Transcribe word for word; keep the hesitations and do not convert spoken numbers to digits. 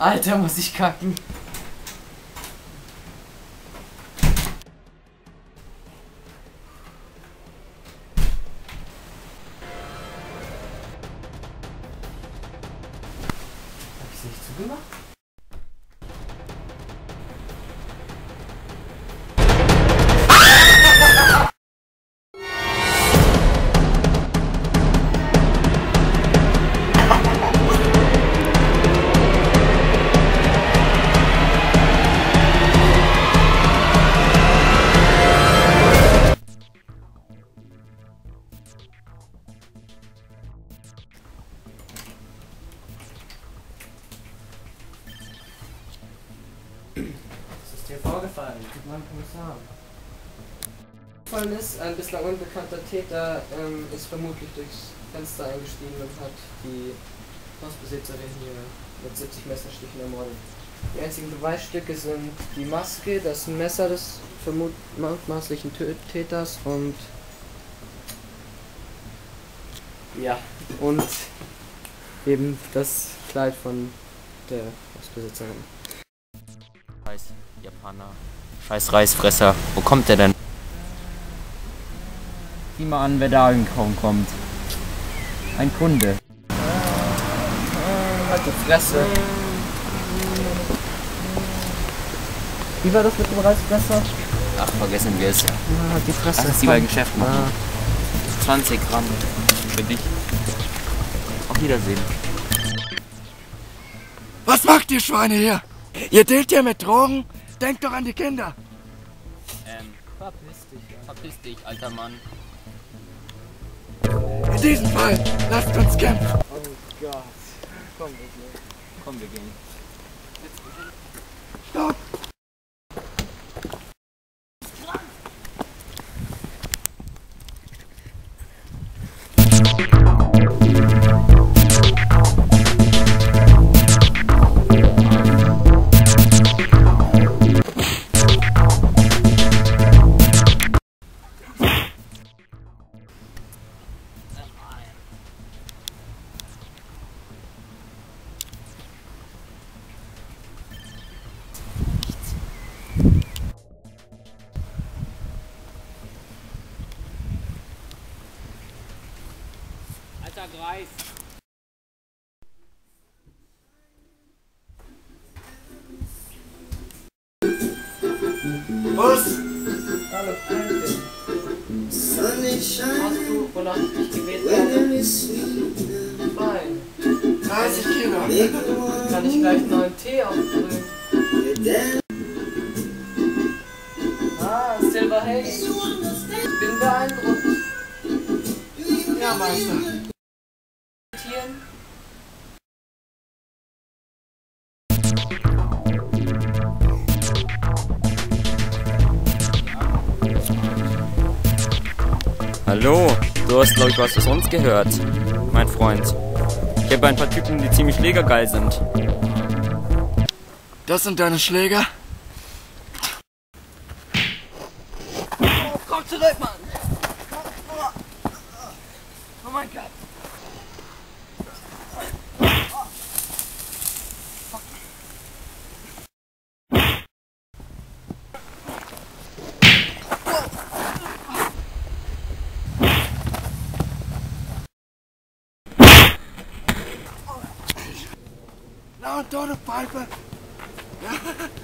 Alter, muss ich kacken. Hab ich's nicht zugemacht? Was ist dir vorgefallen? Gib mal einen Kommissar. Vorgefallen ist, ein bislang unbekannter Täter ähm, ist vermutlich durchs Fenster eingestiegen und hat die Hausbesitzerin hier mit siebzig Messerstichen ermordet. Die einzigen Beweisstücke sind die Maske, das Messer des mutmaßlichen Täters und ja, und eben das Kleid von der Hausbesitzerin. Scheiß Japaner. Scheiß Reisfresser. Wo kommt der denn? Sieh mal an, wer da angekommen kommt. Ein Kunde. Halt die Fresse. Wie war das mit dem Reisfresser? Ach, vergessen wir es. Ja, halt die Fresse. Lass uns die beiden Geschäfte machen. Ah. zwanzig Gramm. Für dich. Auf Wiedersehen. Was macht ihr Schweine hier? Ihr dealt hier mit Drogen? Denkt doch an die Kinder. Ähm, Verpiss dich, ja. verpiss dich, alter Mann. In diesem Fall, lasst uns kämpfen. Oh Gott. Komm, wir gehen. Komm, wir gehen. Stopp! Alter Greis. Was? Hallo, Freundin. Hast du, wonach ich dich gebeten habe? Fein. dreißig Kilo. Kann ich gleich einen neuen Tee aufbrühen? Ah, Silver Haze. Ich bin beeindruckt. Ja, Meister. Tieren. Hallo, du hast glaube ich was aus uns gehört, mein Freund. Ich habe ein paar Typen, die ziemlich schlägergeil sind. Das sind deine Schläger? Oh, komm zurück, Mann! Oh mein Gott! Na und du, eine Pfeife? Ja.